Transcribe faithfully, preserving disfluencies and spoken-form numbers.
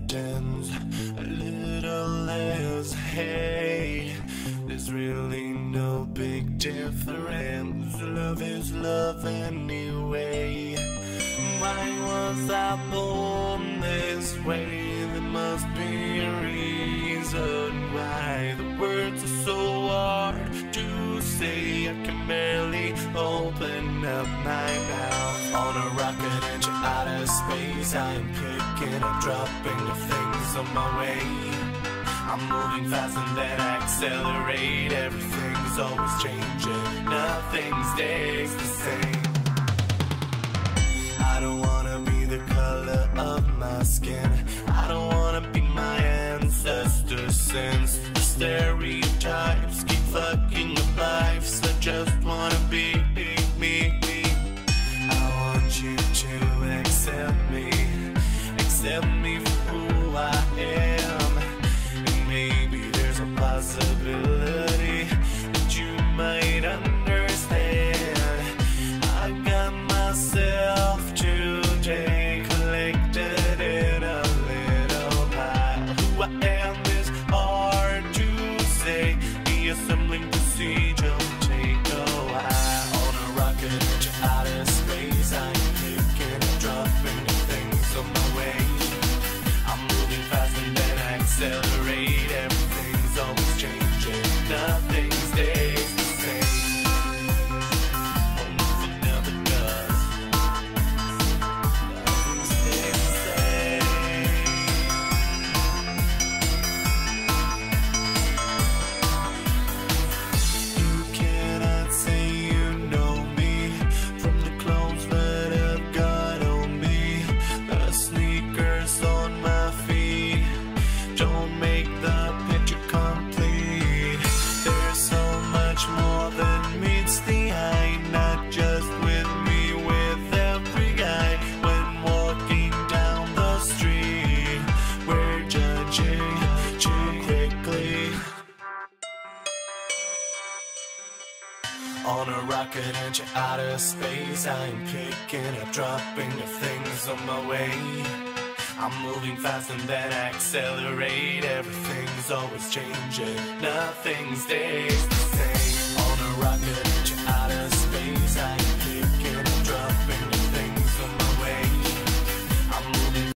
pretends a little less. Hey, there's really no big difference. Love is love anyway. Why was I born this way? There must be a reason why the words are so hard to say. I can barely open up my mouth. On a rocket into outer space, I am picking up, dropping the things on my way. I'm moving fast and then accelerate. Everything's always changing, nothing stays the same. I don't wanna be the color of my skin. I don't wanna be my ancestors' sins. The stereotypes keep fucking up lives. I just wanna be me, me, me. I want you to accept me, accept me for who I am. And maybe there's a possibility that you might understand. I got myself today collected in a little pile. Who I am is hard to say. The assembling procedure will take a while. On a rocket into outer space, I'm picking and dropping the things on my way. I'm moving fast and then accelerate. Everything's always changing, nothing stays the same. Only never does. Nothing stays the same. You cannot say you know me from the clothes that I've got on me. The sneakers on my feet don't make the picture complete. There's so much more than meets the eye, not just with me, with every guy. When walking down the street, we're judging too quickly. On a rocket into outer space, I'm picking up, dropping the things on my way. I'm moving fast and then accelerate. Everything's always changing, nothing stays the same. On a rocket into outer space, I'm